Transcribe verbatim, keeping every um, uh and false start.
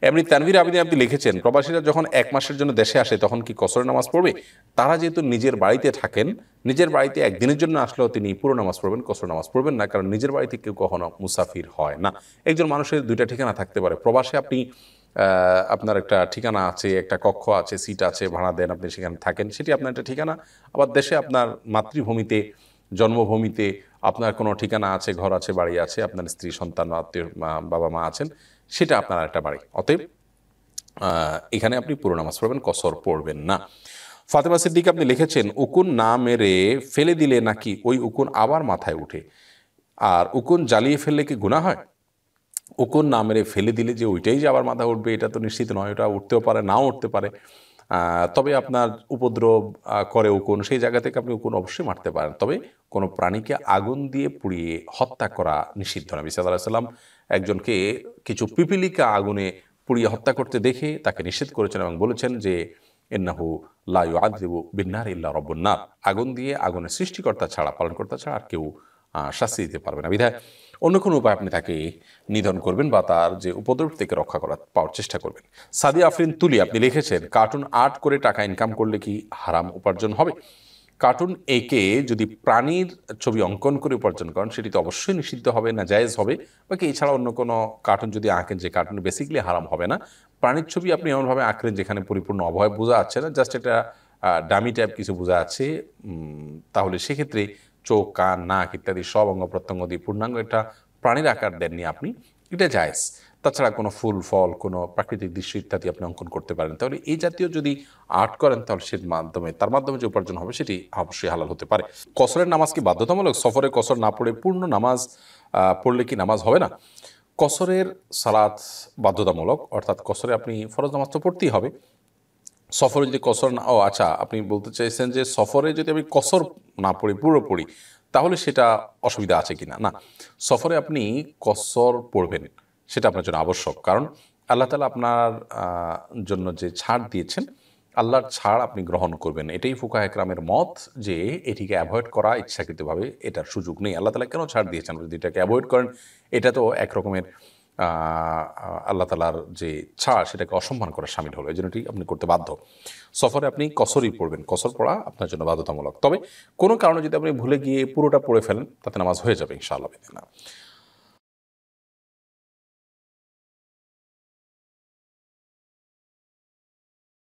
এমনি তানভীর আবেদিন আপনি লিখেছেন, প্রবাসীরা যখন এক মাসের জন্য দেশে আসে তখন কি কসরের নামাজ পড়বে? তারা যেহেতু নিজের বাড়িতে থাকেন, নিজের বাড়িতে একদিনের জন্য আসলেও তিনি পুরো নামাজ পড়বেন, কসর নামাজ পড়বেন না, কারণ নিজের বাড়িতে কেউ কখনো মুসাফির হয় না। একজন মানুষের দুইটা ঠিকানা থাকতে পারে। প্রবাসে আপনি আপনার একটা ঠিকানা আছে, একটা কক্ষ আছে, সিট আছে, ভাড়া দেন, আপনি সেখানে থাকেন, সেটি আপনার একটা ঠিকানা। আবার দেশে আপনার মাতৃভূমিতে, জন্মভূমিতে আপনার কোনো ঠিকানা আছে, ঘর আছে, বাড়ি আছে, আপনার স্ত্রী সন্তান আত্মীয় বাবা মা আছেন, সেটা আপনার একটা বাড়ি। অতএব এখানে আপনি পুরো নামাজ পড়বেন, কসর পড়বেন না। ফাতেমা সিদ্দিক আপনি লিখেছেন, উকুন না মেরে ফেলে দিলে নাকি ওই উকুন আবার মাথায় উঠে, আর উকুন জ্বালিয়ে ফেললে কি গুনাহ হয়? উকুন না মেরে ফেলে দিলে যে ওইটাই যে আবার মাথা উঠবে এটা তো নিশ্চিত নয়, ওটা উঠতেও পারে, নাও উঠতে পারে। তবে আপনার উপদ্রব করে উকুন, সেই জায়গা থেকে আপনি উকুন অবশ্যই মারতে পারেন। তবে কোনো প্রাণীকে আগুন দিয়ে পুড়িয়ে হত্যা করা নিষিদ্ধ। নবী সাল্লাল্লাহু আলাইহি ওয়াসাল্লাম একজনকে কিছু পিপিলিকা আগুনে পুড়িয়ে হত্যা করতে দেখে তাকে নিষেধ করেছেন এবং বলেছেন যে ইন্নাহু লা ইউআযযিবু বিন-নার ইল্লা রাব্বুন নার, আগুন দিয়ে আগুনের সৃষ্টিকর্তা ছাড়া, পালনকর্তা ছাড়া আর কেউ শাস্তি দিতে পারবে না। বিধায় অন্য কোনো উপায় আপনি তাকে নিধন করবেন বা তার যে উপদ্রব থেকে রক্ষা করার পাওয়ার চেষ্টা করবেন। সাদিয়া আফরিন তুলি আপনি লিখেছেন, কার্টুন আর্ট করে টাকা ইনকাম করলে কি হারাম উপার্জন হবে? কার্টুন এঁকে যদি প্রাণীর ছবি অঙ্কন করে উপার্জন করেন সেটি তো অবশ্যই নিষিদ্ধ হবে, না জায়েজ হবে। বাকি এছাড়া অন্য কোনো কার্টুন যদি আঁকেন, যে কার্টুন বেসিক্যালি হারাম হবে না। প্রাণীর ছবি আপনি এমনভাবে আঁকলেন যেখানে পরিপূর্ণ অভয় বোঝা যাচ্ছে না, জাস্ট একটা ডামি টাইপ কিছু বোঝা যাচ্ছে, তাহলে সেক্ষেত্রে চোখ, কান, নাক ইত্যাদি সব অঙ্গ প্রত্যঙ্গ দিয়ে পূর্ণাঙ্গ একটা প্রাণীর আকার দেননি আপনি, এটা জায়েজ। তাছাড়া কোনো ফুল, ফল, কোনো প্রাকৃতিক দৃশ্য ইত্যাদি আপনি অঙ্কন করতে পারেন। তাহলে এই জাতীয় যদি আর্ট করেন তাহলে সের মাধ্যমে তার মাধ্যমে যে উপার্জন হবে সেটি অবশ্যই হালাল হতে পারে। কসরের নামাজ কি বাধ্যতামূলক? সফরে কসর না পড়ে পূর্ণ নামাজ পড়লে কি নামাজ হবে না? কসরের সালাত বাধ্যতামূলক, অর্থাৎ কসরে আপনি ফরজ নামাজ তো পড়তেই হবে। সফরে যদি কসর না, ও আচ্ছা, আপনি বলতে চাইছেন যে সফরে যদি আমি কসর না পড়ি, পুরো পড়ি, তাহলে সেটা অসুবিধা আছে কিনা? না, সফরে আপনি কসর পড়বেন, সেটা আপনার জন্য আবশ্যক। কারণ আল্লাহ তাআলা আপনার জন্য যে ছাড় দিয়েছেন, আল্লাহর ছাড় আপনি গ্রহণ করবেন। এটাই ফুকাহা একরামের মত যে এটিকে অ্যাভয়েড করা ইচ্ছাকৃতভাবে এটার সুযোগ নেই। আল্লাহ তাআলা কেন ছাড় দিয়েছেন? যদি এটাকে অ্যাভয়েড করেন, এটা তো একরকমের আল্লাহ তাআলার যে ছাড় সেটাকে অসম্মান করা শামিল হলো। এই জন্য এটি আপনি করতে বাধ্য। সফরে আপনি কসরই পড়বেন, কসর পড়া আপনার জন্য বাধ্যতামূলক। তবে কোনো কারণে যদি আপনি ভুলে গিয়ে পুরোটা পড়ে ফেলেন তাতে নামাজ হয়ে যাবে ইনশাআল্লাহ।